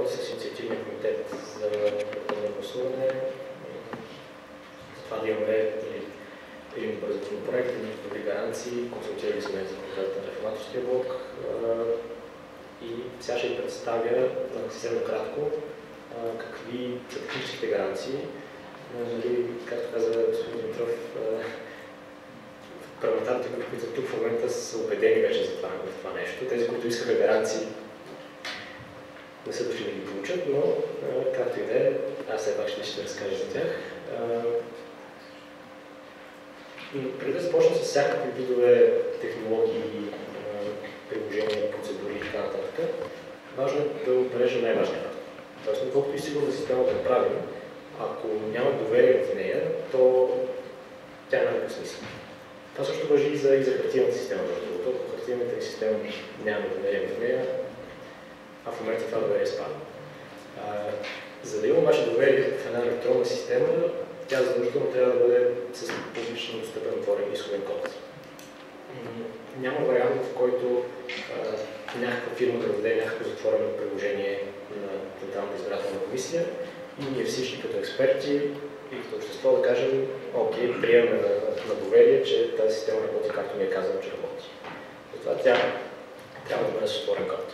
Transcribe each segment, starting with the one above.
работи с инициативния комитет за електронно гласуване, за това да имаме един добър законопроект, едни добри гаранции, консултирали сме за конкретен реформаторския блок и сега ще ви представя съвсем кратко какви са техническите гаранции. Както каза господин Димитров, парламентарните групи, които са тук в момента, са убедени вече за това нещо. Тези, които искаха гаранции, не са дошли да ги получат, но както и да е, аз все пак ще разкажа за тях. Преди да започна с всякакви видове технологии, приложения, процедури и така нататък, важно е да отбележим най-важния факт. Тоест, колкото и сигурна система да направим, ако няма доверие в нея, то тя няма никакъв смисъл. Това също важи и за хартиената система, защото ако хартиената система няма доверие в нея, а в момента това доверие спада. За да има обаче доверие в една електронна система, тя задължително трябва да бъде с публично достъпен отворен изходен код. Няма вариант, в който някаква фирма да даде някакво затворено приложение на Централната избирателна комисия и ние всички като експерти и като общество да кажем, окей, приемаме на доверие, че тази система работи както ние казваме, че работи. Затова тя трябва да бъде с отворен код.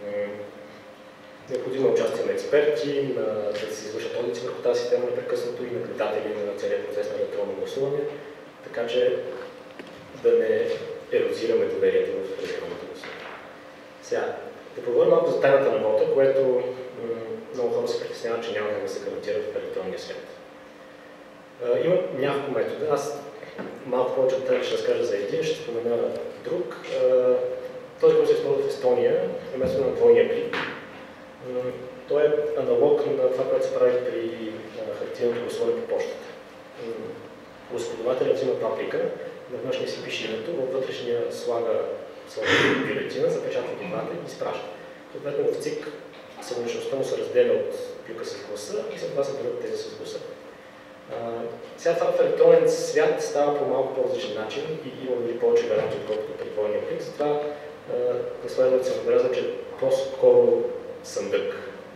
Необходимо участие на експерти, да се извършат одити върху тази система непрекъснато и наблюдатели на целият процес на електронно гласуване, така че да не ерозираме доверието в електронното гласуване. Сега, да поговорим малко за тайната на вота, което много хора се притесняват, че няма да се гарантира в електронния свят. Има няколко метода. Аз малко повече от ще разкажа за един, ще спомена друг. Този, който се използва в Естония, е метода на двойния плик. Той е аналог на това, което се прави при хартиеното гласуване по почтата. Гласоподавателят взима два плика, на външния си пише името, във вътрешния слага бюлетина, запечатва ги двата и изпраща. Съответно в ЦИК самоличността му се разделя от плика с гласа и след това се бъдат тези с гласа. Сега това в електронен свят става по малко по-различен начин и има дори повече гаранти, отколкото при двойния плик. Затова на следването съм отбелязал, че по-скоро съндък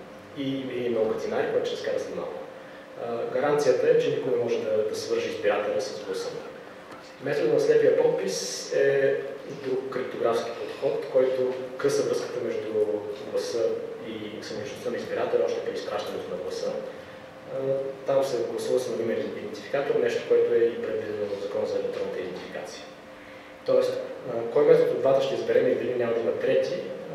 и много катинари, което ще разкара след малко. Гаранцията е, че никой не може да свържи избирателя с гласа. Методът на слепия подпис е друг криптографски подход, който къса връзката между гласа и самоличността на избирателя още при изпращането на гласа. Там се гласува с анонимен идентификатор, нещо, което е и предвидено в Закона за електронната идентификация. Тоест, кой метод от двата ще изберем и дали няма да има трети,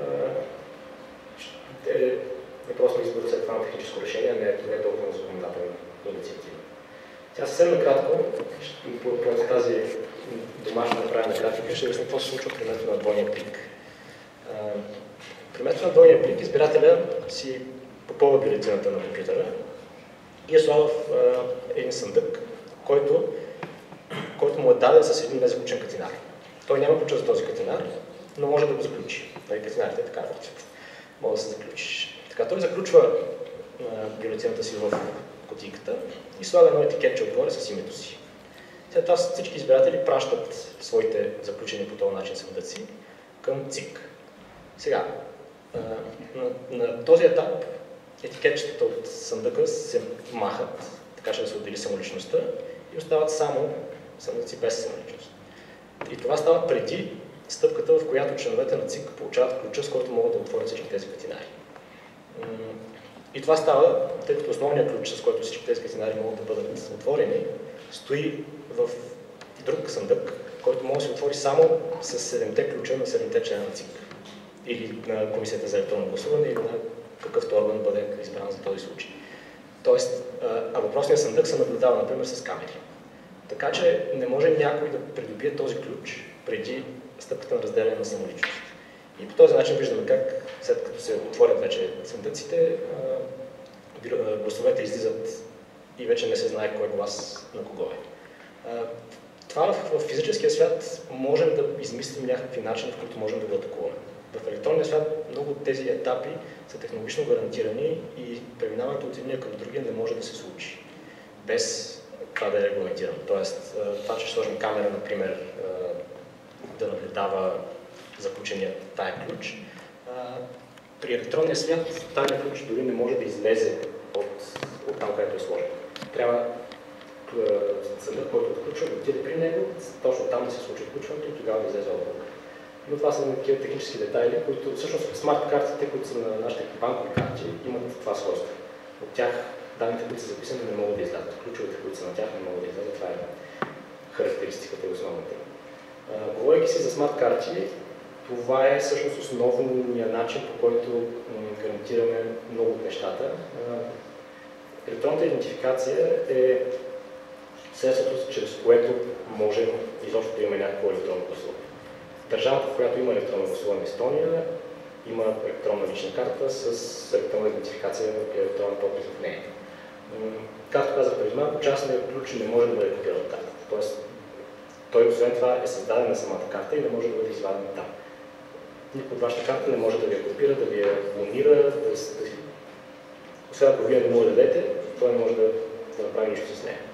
е просто избор след това на техническо решение, не е толкова на законодателна инициатива. Тя съвсем накратко, по тази домашна направена графика, ще обясня какво се случва при метода на двойния плик. При метода на двойния плик избирателя си попълва бюлетината на компютъра и я слага в един съндък, който му е даден с един незаключен катинар. Той няма ключа за този катинар, но може да го заключи. Катинарите така работят. Може да се заключиш. Така, той заключва бюлетината си в кутийката и слага едно етикетче отгоре с името си. След това всички избиратели пращат своите заключени по този начин съндъци към ЦИК. Сега, на този етап етикетчетата от съндъка се махат, така че да се отдели самоличността и остават само съндъци без самоличност. И това става преди стъпката, в която членовете на ЦИК получават ключа, с който могат да отворят всички тези катинари. И това става, тъй като основният ключ, с който всички тези катинари могат да бъдат отворени, стои в друг съндък, който може да се отвори само с 7-те ключа на 7-те члена на ЦИК. Или на Комисията за електронно гласуване, или на какъвто орган бъде избран за този случай. Тоест, въпросният съндък се наблюдава, например, с камери. Така че не може някой да придобие този ключ преди стъпката на разделяне на самоличност. И по този начин виждаме как, след като се отворят вече съндъците, гласовете излизат и вече не се знае кой глас на кого е. Това в физическия свят можем да измислим някакви начини, в които можем да го атакуваме. В електронния свят много от тези етапи са технологично гарантирани и преминаването от едния към другия не може да се случи без това да е регламентирано. Тоест, това, че ще сложим камера, например, да наблюдава заключения тая ключ, При електронния свят тази ключ дори не може да излезе от там, където е сложен. Трябва съдът, който отключва, да отиде при него, точно там да се случи отключването и тогава да излезе отговор. Но това са такива технически детайли, които всъщност смарт-картите, които са на нашите банкови карти, имат това свойство. От тях данните, които са записани, не могат да излязат. Ключовете, които са на тях, не могат да излязат. Това е характеристиката и основната. Говорейки си за смарт-карти, това е всъщност основният начин, по който гарантираме много от нещата. Електронната идентификация е средството, чрез което можем изобщо да имаме някакво електронно гласуване. Държавата, в която има електронно гласуване в Естония, има електронна лична карта с електронна идентификация и електронен подпис в нея. Както казах преди малко, частният ключ не може да бъде копиран от картата. Тоест, той освен това е създаден на самата карта и не може да бъде изваден там. Никой от вашата карта не може да ви я копира, да ви я клонира, освен ако вие не му дадете, той не може да направи нищо с нея.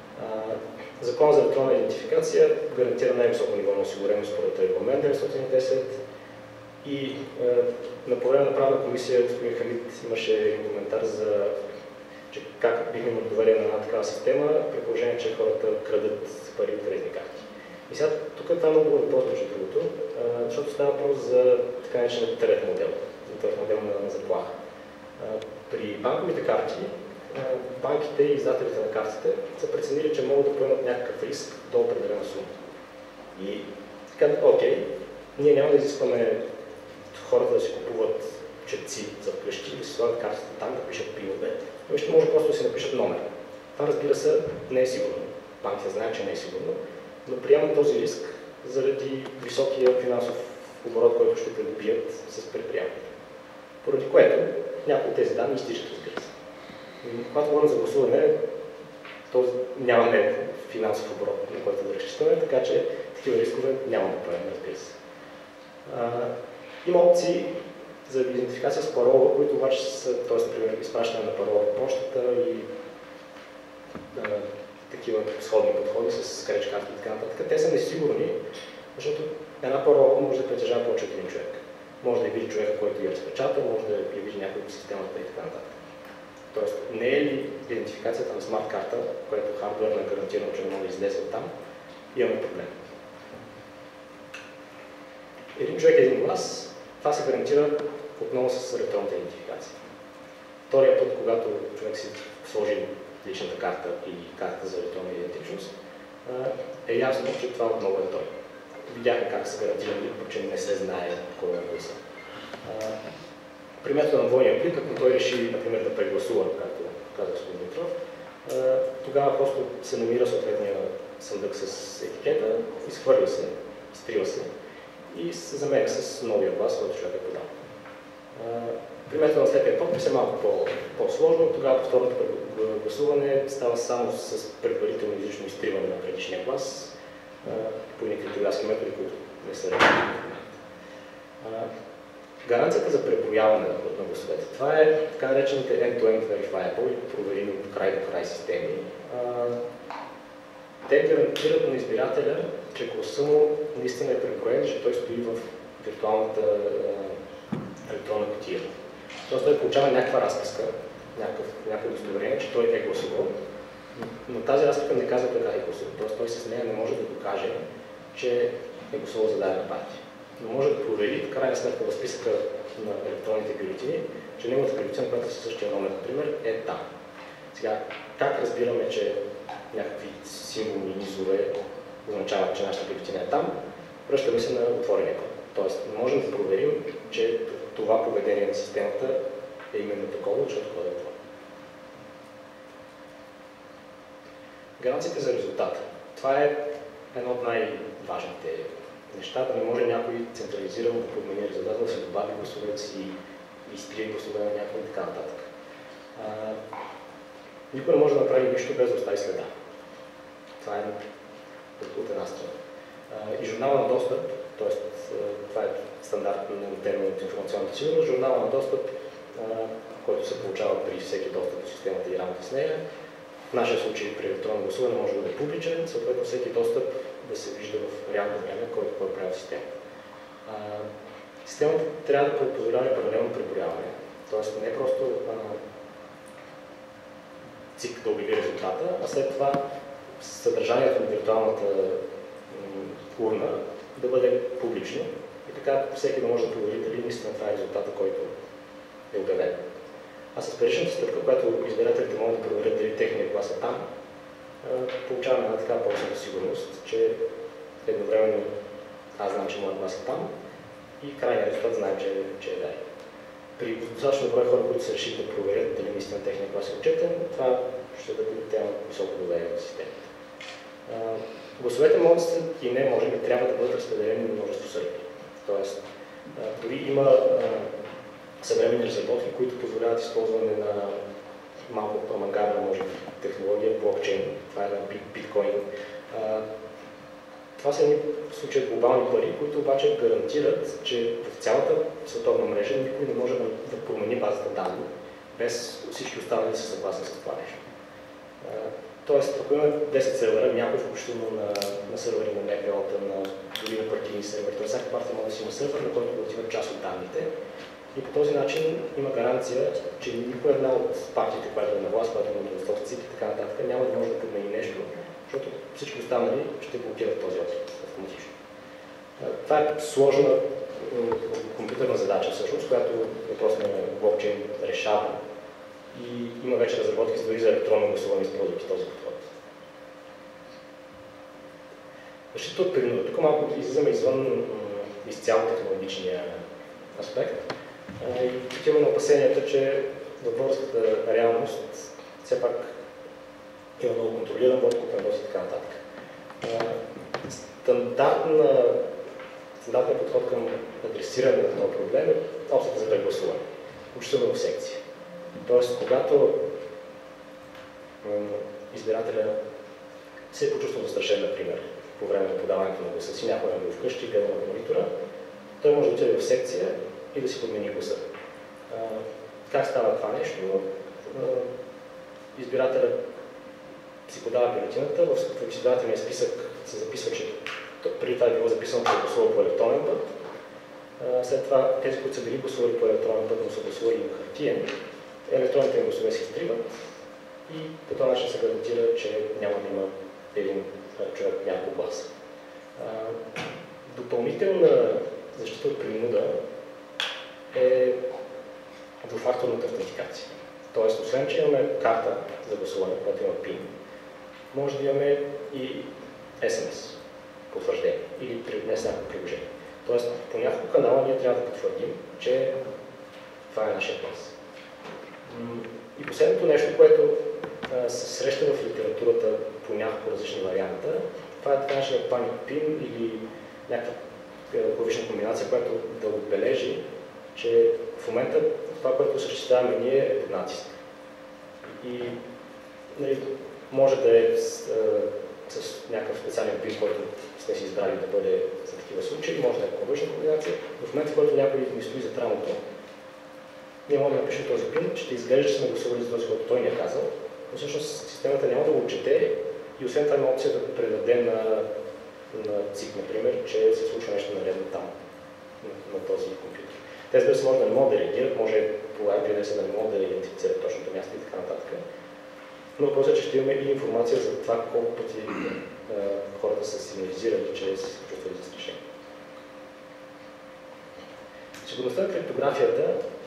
Закон за електронна идентификация гарантира най-високо ниво на осигуреност според регламент 910 и на по време на правна комисия господин Хамид имаше един коментар за че как бихме имали доверие на една такава система, при положение, че хората крадат пари от кредитни карти. И сега тук това е много въпрос между другото, защото става въпрос за така наречения трет модел, за този модел на заплаха. При банковите карти, банките и издателите на картите са преценили, че могат да поемат някакъв риск до определена сума. И казват, окей, ние няма да изискваме хората да си купуват четци за вкъщи, да си слагат картите там, да пишат пинове, но ще може просто да си напишат номер. Това, разбира се, не е сигурно. Банките знаят, че не е сигурно, но приемат този риск заради високия финансов оборот, който ще придобият с предприятието. Поради което някои от тези данни изтичат, разбира се. Когато говорим за гласуване, то нямаме финансов оборот, на който да разчитаме, така че такива рискове няма да правим, разбира се. Има опции за идентификация с парола, които обаче са, т.е. например, изпращане на парола по почтата и такива сходни подходи с креч карти и така нататък. Те са несигурни, защото една парола може да притежава повече от един човек. Може да я види човека, който я разпечата, може да я види някой от системата и така нататък. Тоест, не е ли идентификацията на смарт карта, която хардуерно е гарантирано, че не може да излезе от там, имаме проблем. Един човек, един глас, това се гарантира отново с електронната идентификация. Втория път, когато човек си сложи личната карта и карта за електронна идентичност, е ясно, че това отново е той. Видяхме как са гарантирани, че не се знае кой е гласа. При метода на двойния плик, ако той реши, например, да прегласува, както каза господин Дмитров, тогава просто се намира съответния съндък с етикета, изхвърля се, изтрива се и се заменя с новия глас, който човек е подал. При метода на слепия подпис е малко по-сложно, тогава повторното гласуване става само с предварително изрично изтриване на предишния глас по едни криптографски методи, които не са решени. Гаранцията за преброяване на гласовете. Това е така наречените end-to-end verifiable или проверими от край до край системи. Те гарантират на избирателя, че гласа му наистина е преброен, че той стои в виртуалната електронна кутия. Тоест той получава някаква разписка, някакво удостоверение, че той е гласувал, но тази разписка не казва така е гласувал. Тоест той с нея не може да докаже, че е гласувал за дадена партия. Но може да провери в крайна сметка в списъка на електронните бюлетини, че неговата бюлетина, която е със същия номер, например, е там. Сега, как разбираме, че някакви символни низове означават, че нашата бюлетина е там? Връщаме се на отворения код. Тоест, можем да проверим, че това поведение на системата е именно такова, защото кодът е това. Гаранциите за резултата. Това е едно от най-важните неща, да не може някой централизирано да подмени резултата, да се добави гласовете си, изтрие гласове на някой и така нататък. Никой не може да направи нищо без да остави следа. Това е от една страна. И журнала на достъп, т.е. това е стандартен термин от информационната сигурност, журнала на достъп, който се получава при всеки достъп до системата и работа с нея. В нашия случай при електронно гласуване може да бъде публичен, съответно всеки достъп да се вижда в реално време кой прави системата. Системата трябва да позволява паралелно преброяване, т.е. не просто ЦИК да обяви резултата, а след това съдържанието на виртуалната урна да бъде публично и така всеки да може да провери дали наистина това е резултата, който е обявен. А с паричната стъпка, която избирателите могат да проверят дали техният глас е там, получаваме една такава по-силна сигурност, че едновременно аз знам, че моят глас е там и крайният резултат знаем, че е верен. При достатъчно брой хора, които са решили да проверят дали наистина техният глас е отчетен, това ще да бъде тема високо доверие в системата. Гласовете могат и не може би трябва да бъдат разпределени на множество сървъри. Тоест, дори има съвременни разработки, които позволяват използване на малко авангардна, може би, технология, блокчейн. Това е на биткоин. Това са едни в случая глобални пари, които обаче гарантират, че в цялата световна мрежа никой не може да промени базата данни, без всички останали да са съгласни с това нещо. Тоест, ако има 10 сервера, някой включително на сервери на МПО-та, дори на партийни сервери, т.е. всяка партия може да си има сервер, на който да отиват част от данните. И по този начин има гаранция, че никой една от партиите, която е на власт, която е на мнозинство в ЦИК и така нататък, няма да може да подмени нещо, защото всички останали ще блокират този опит автоматично. Това е сложна компютърна задача, всъщност, която въпрос на блокчейн решава. И има вече разработки дори за електронно гласуване, използвайки този подход. Защита от принуда. Тук малко излизаме извън изцяло технологичния аспект. И тук имаме опасенията, че в българската реалност все пак има много контролиран вод, купен вод и така нататък. Стандартният подход към адресиране на този проблем е опцията за прегласуване, включително в секция. Тоест, когато избирателя се е почувствал застрашен, например, по време на подаването на гласа си, някой е вкъщи, гледа на монитора, той може да отиде в секция и да си подмени гласа. Как става това нещо? Избирателят си подава бюлетината, в избирателния списък се записва, че преди това е било записано, че е гласувал по електронен път. След това тези, които са били гласували по електронен път, но са гласували на хартиен, електронните им гласове се изтриват и по този начин се гарантира, че няма да има един човек няколко гласа. Допълнителна защита от принуда е двуфакторната автентикация. Тоест, освен че имаме карта за гласуване, която има PIN, може да имаме и SMS потвърждение или днес някакво приложение. Тоест, по няколко канала ние трябва да потвърдим, че това е нашия глас. И последното нещо, което се среща в литературата по няколко различни варианта, това е така нашия паник PIN или някаква клавишна комбинация, която да отбележи, че в момента това, което осъществяваме ние, е под натиск. И може да е с някакъв специален PIN, който сме си избрали да бъде за такива случаи, може да е клавишна комбинация, но в момента, в който някой ни стои за рамото, ние можем да напишем този PIN, ще изглежда, че сме гласували за този, който той ни е казал, но всъщност системата няма да го отчете и освен това има опция да предаде на ЦИК, например, че се случва нещо наредно там, на този компютър. Те, разбира се, може да не могат да реагират, може по IP-адреса да не могат да идентифицират точното място и така нататък. Но въпросът е, че ще имаме и информация за това колко пъти хората са сигнализирали, че са се чувствали застрашени. Сигурността на криптографията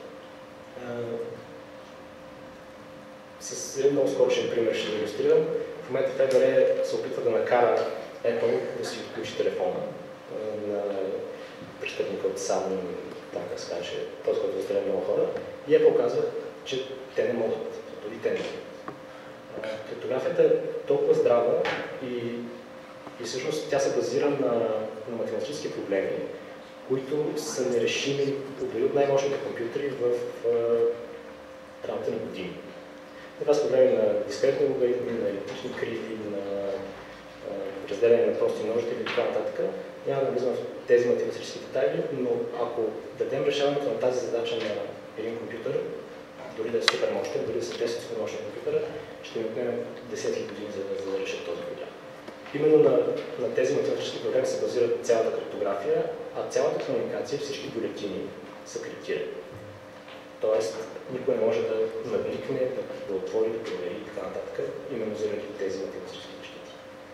с един много скорошен пример ще илюстрирам. В момента ФБР се опитва да накара Apple да си отключи телефона на престъпника от сам, така се каже, този, който застреля много хора. И Apple казва, че те не могат, дори те не могат. Криптографията е толкова здрава и всъщност тя се базира на математически проблеми, които са нерешими дори от най-мощните компютри в рамките на години. Това са проблеми на дискретни логаритми, на елиптични криви, на разделяне на прости множители и така нататък. Няма да влизам в тези математически детайли, но ако дадем решаването на тази задача на един компютър, дори да е супер мощен, дори да са 10 супер мощни компютъра, ще ни отнеме десетки години за да решат този проблем. Именно на тези математически програми се базира цялата криптография, а цялата комуникация, всички бюлетини са криптирани. Тоест, никой не може да надникне, да отвори, да провери и така нататък, именно заради тези математически защити.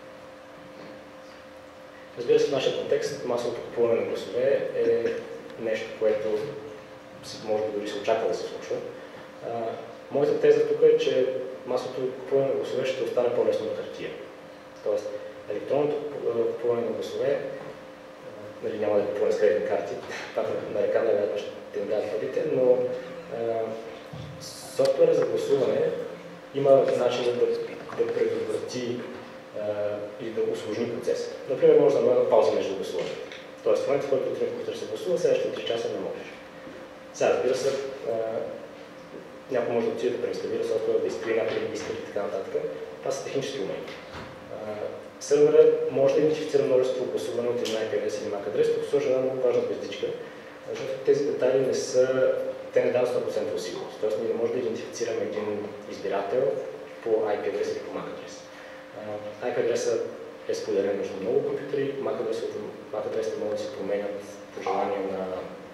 Разбира се, в нашия контекст масовото купуване на гласове е нещо, което може би дори се очаква да се случва. Моята теза тук е, че масовото купуване на гласове ще остане по-лесно на хартия. Тоест, електронното купуване на гласове, нали, няма да купуване с кредитни карти, пак на река най-вероятно ще им дадат парите, но софтуера за гласуване има начин да предотврати или да усложни процеса. Например, може да има пауза между гласуването. Тоест, в момента, в който утре компютър се гласува, следващите 3 часа не можеш. Сега, разбира се, някой може да отиде да преинсталира софтуера, да изтрие някакви регистри и така нататък. Това са технически умения. Сървърът може да идентифицира множество гласуване от една IP адрес или MAC адрес, като сложи една много важна звездичка, защото тези детайли те не дават 100% сигурност. Тоест, ние не можем да идентифицираме един избирател по IP адрес или по MAC адрес. IP адреса е споделен между много компютри, MAC адресите могат да се променят по желание на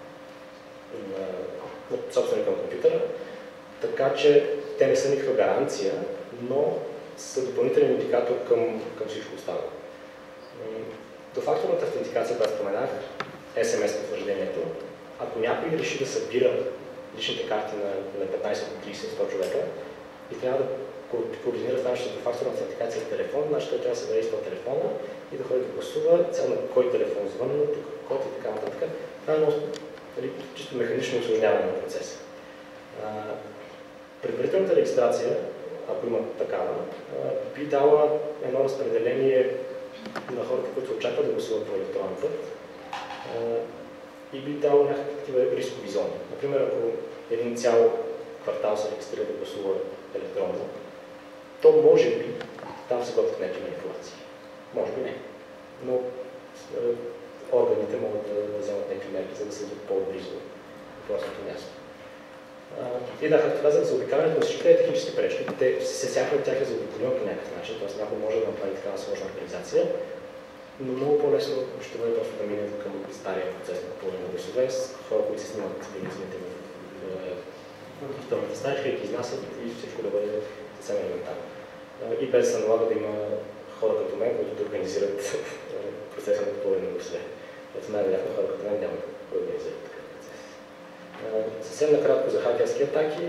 собственика на компютъра, така че те не са никаква гаранция, но са допълнителен индикатор към всичко останало. Двуфакторната автентикация, която споменах, SMS потвърждението, ако някой реши да събира личните карти на 15, 30, 100 човека и трябва да координира това нещо двуфакторна автентикация в телефон, значи той трябва да се действа телефона и да ходи да гласува, цел на кой телефон звънна, тук код и така нататък. Това е много чисто механично усложняване на процеса. Предварителната регистрация, ако има такава, би дала едно разпределение на хората, които очакват да гласуват по електронен път и би дало някакви такива рискови зони. Например, ако един цял квартал се регистрира да гласува електронно, то може би там се готвят някакви манипулации. Може би не. Но органите могат да вземат някакви мерки, за да седят по-близо до въпросното място. И да, както казах, за обикалянето на всичките технически пречки, всяка от тях е заобиколено по някакъв начин, т.е. някой може да направи такава сложна организация, но много по-лесно ще бъде просто да мине към стария процес на купуване на гласове с хора, които се снимат бюлетините в втората старичка и ги изнасят и всичко да бъде съвсем елементарно. И без да се налага да има хора като мен, които да организират процеса на купуване на гласове. Защото най-вероятно хора като мен няма да организират такъв процес. Съвсем накратко за хакерски атаки.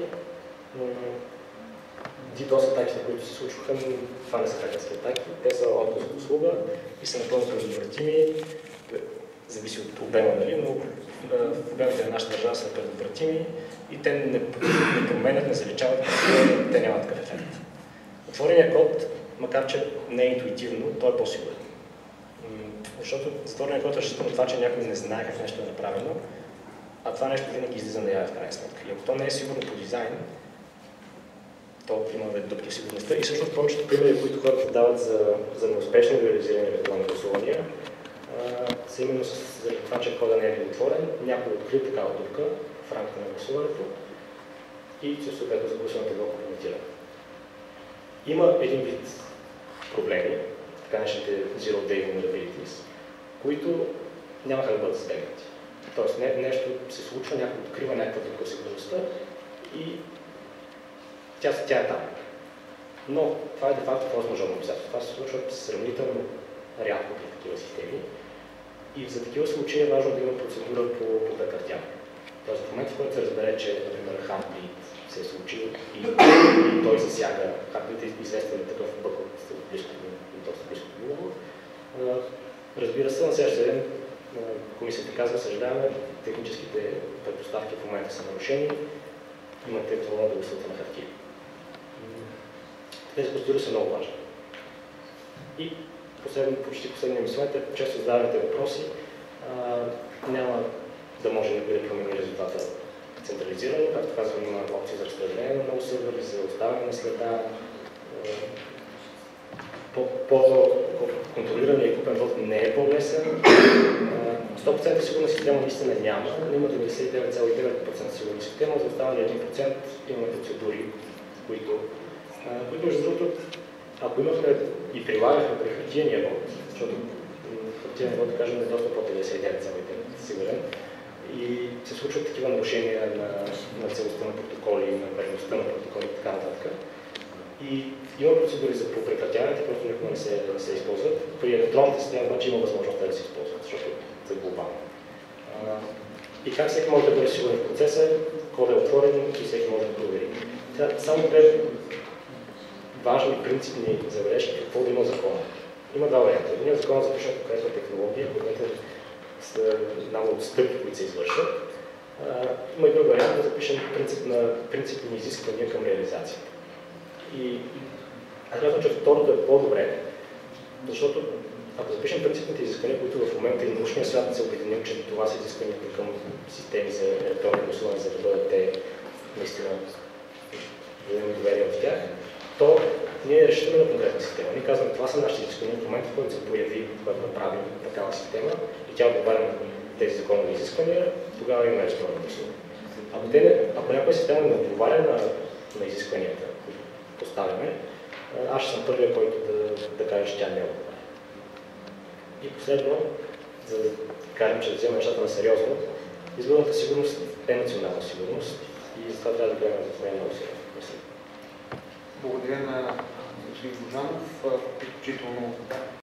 DDoS атаките, които се случваха, това не са хакерски атаки. Те са отказ от услуга и са напълно предотвратими. Зависи от обема, нали, но в обемите на нашата държава са предотвратими и те не променят, не заличават, те нямат такъв ефект. Отвореният код, макар че не е интуитивно, той е по-сигурен. Защото затвореният код е разчитан на това, че някой не знае как нещо е направено, а това нещо винаги излиза наяве в крайна сметка. И ако то не е сигурно по дизайн, то има дупки в сигурността. И всъщност повечето примери, които хората дават за неуспешно реализиране електронни гласувания, са именно заради това, че кода не е бил отворен, някой открил такава дупка в рамките на гласуването и съответно за гласуването било компрометирано. Има един вид проблеми, така наречените Zero Day Vulnerabilities, които няма как да бъдат избегнати. Тоест нещо се случва, някой открива някаква дупка в сигурността и тя е там. Но това е де-факто форс-мажорно обстоятелство. Това се случва сравнително рядко при такива системи. И за такива случаи е важно да има процедура по прекратяване. Тоест в момента, в който се разбере, че, например, Heartbleed се е случил и той засяга, Heartbleed е известен такъв бък от доста близко минало. Разбира се, на следващия ден комисията казва, съжаляваме, техническите предпоставки в момента са нарушени, имате право да гласувате на хартия. Тези процедури са много важни. И почти последния ми слайд е, често задаваните въпроси, няма да може някой да промени резултата централизирано. Както казвам, има опции за разпределение на много сървъри, за оставяне на следа. По-контролираният екипен вод не е по-лесен. 100% сигурна система наистина няма, но има 99,9% сигурна система. За останалия 1% имаме процедури, които между другото ако имахме и прилагахме при хартияния вод, защото хартияния вод, да кажем, е доста по-50 цялите, сигурен, и се случват такива нарушения на целостта на протоколи, на верността на протоколи и така нататък. И има процедури за прекратяването, просто никога не се използват. При електронната система обаче има възможност да се използват, защото е глобално. И как всеки може да бъде сигурен в процеса, кодът е отворен и всеки може да провери. Само две важни принципни забележки, какво да има закона. Има два варианта. Един закон запише конкретна технология, конкретна много от стъпки, които се извършват. Има и друг вариант да запишем принципни изисквания към реализацията. И аз мятам, че второто е по-добре, защото ако запишем принципните изисквания, които в момента и научния свят се обединим, че това са изискванията към системи за електронно гласуване, за да бъдат те наистина да имаме доверие в тях, то ние решаваме на конкретна система. Ние казваме, това са нашите изисквания в момента, в който се появи, когато направим такава система и тя отговаря на тези законови изисквания, тогава имаме електронно гласуване. Ако някоя система не отговаря на изискванията, които поставяме, аз ще съм първия, който да каже, че тя не отговаря. И последно, за да кажем, че да вземем нещата на сериозно, изборната сигурност е национална сигурност и затова трябва да гледаме за това много сериозно. Благодаря на господин Божанов, включително